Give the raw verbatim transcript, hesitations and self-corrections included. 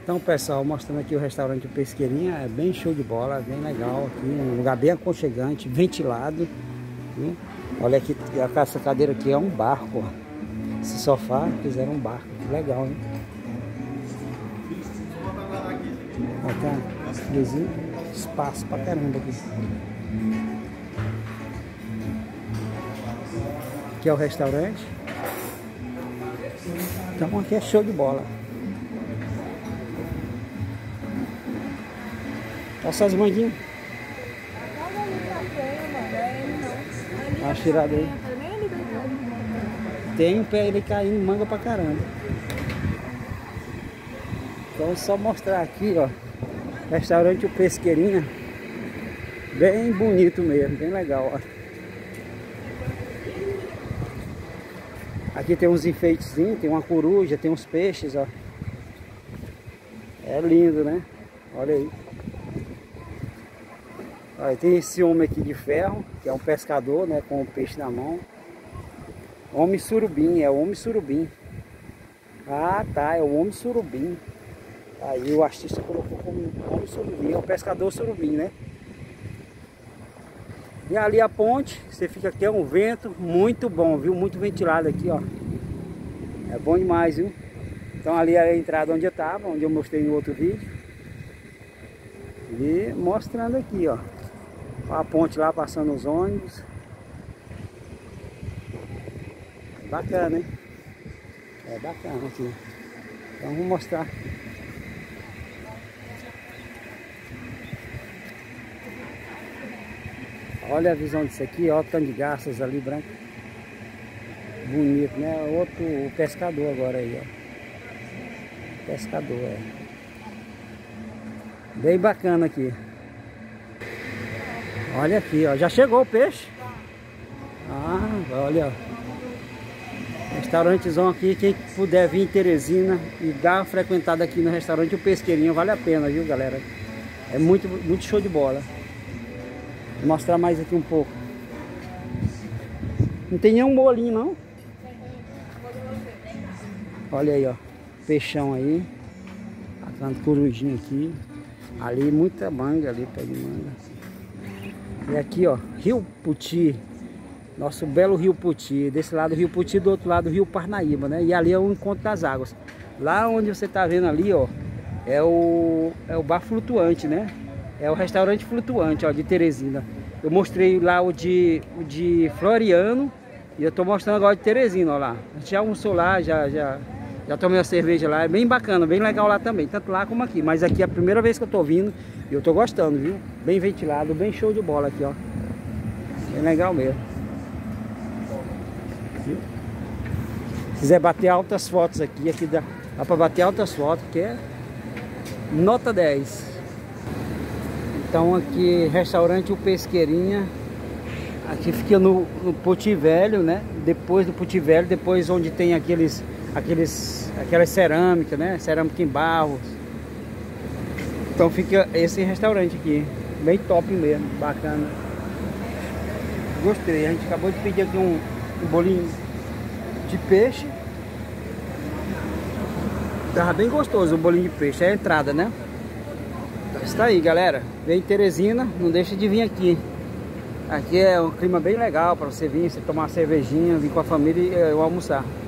Então, pessoal, mostrando aqui o restaurante o Pesqueirinha, é bem show de bola, bem legal aqui, um lugar bem aconchegante, ventilado, viu? Olha aqui, essa cadeira aqui é um barco, ó. Esse sofá fizeram um barco, que legal, hein? Olha tá, vizinho, espaço pra caramba aqui. Aqui é o restaurante. Então aqui é show de bola. Olha essas manguinhas. Olha a tirada aí. Tem um pé ele caindo, manga pra caramba. Então só mostrar aqui, ó. Restaurante o Pesqueirinha. Bem bonito mesmo, bem legal, ó. Aqui tem uns enfeitezinhos, tem uma coruja, tem uns peixes, ó. É lindo, né? Olha aí. Olha, tem esse homem aqui de ferro, que é um pescador, né? Com o peixe na mão. Homem surubim, é o homem surubim. Ah, tá, é o homem surubim. Aí o artista colocou como homem surubim, é o pescador surubim, né? E ali a ponte, você fica aqui, é um vento muito bom, viu? Muito ventilado aqui, ó. É bom demais, viu? Então ali é a entrada onde eu tava, onde eu mostrei no outro vídeo. E mostrando aqui, ó. A ponte lá passando os ônibus. Bacana, hein? É bacana aqui. Então vou mostrar. Olha a visão disso aqui, ó, o tanto de garças ali branco. Bonito, né? Outro o pescador agora aí, ó. Pescador, é. Bem bacana aqui. Olha aqui, ó. Já chegou o peixe? Ah, olha. Restaurantezão aqui, quem puder vir em Teresina e dar uma frequentada aqui no restaurante o Pesqueirinho, vale a pena, viu, galera? É muito, muito show de bola. Vou mostrar mais aqui um pouco. Não tem nenhum bolinho, não? Olha aí, ó. Peixão aí. A corujinha aqui. Ali, muita manga ali, pé de manga. E aqui, ó, Rio Puti. Nosso belo Rio Puti. Desse lado Rio Puti, do outro lado Rio Parnaíba, né? E ali é o encontro das águas. Lá onde você tá vendo ali, ó, é o, é o bar flutuante, né? É o restaurante flutuante, ó, de Teresina. Eu mostrei lá o de, o de Floriano e eu tô mostrando agora de Teresina, ó lá. A gente já almoçou lá, já, já, já tomei uma cerveja lá. É bem bacana, bem legal lá também, tanto lá como aqui. Mas aqui é a primeira vez que eu tô vindo e eu tô gostando, viu? Bem ventilado, bem show de bola aqui, ó. Bem legal mesmo. Viu? Se quiser bater altas fotos aqui, aqui dá, dá pra bater altas fotos, que é nota dez. Então aqui, restaurante o Pesqueirinha. Aqui fica no, no Puti Velho, né? Depois do Puti Velho, depois onde tem aqueles, aqueles, aquelas cerâmicas, né? Cerâmica em barro. Então fica esse restaurante aqui. Bem top mesmo, bacana. Gostei, a gente acabou de pedir aqui um, um bolinho de peixe. Tava bem gostoso o bolinho de peixe, é a entrada, né? Está aí, galera. Vem em Teresina, não deixa de vir aqui. Aqui é um clima bem legal para você vir, você tomar uma cervejinha, vir com a família e uh, almoçar.